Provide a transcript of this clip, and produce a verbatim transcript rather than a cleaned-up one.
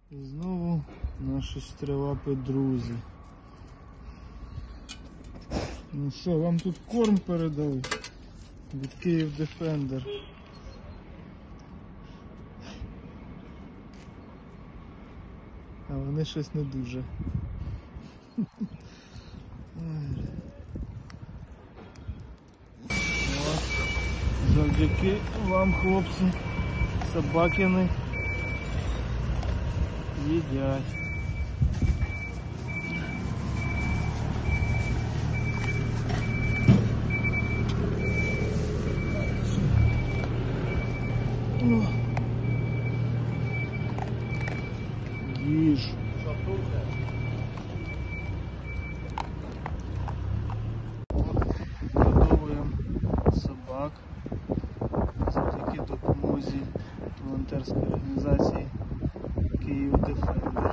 І знову наші чотирилапі друзі. Ну що, вам тут корм передали від Київ Дефендер. А вони щось не дуже. От. Завдяки вам, хлопці, собакини їдять. О. Їж. Годовуємо собак завдяки допомозі волонтерської організації Київ Дефендер.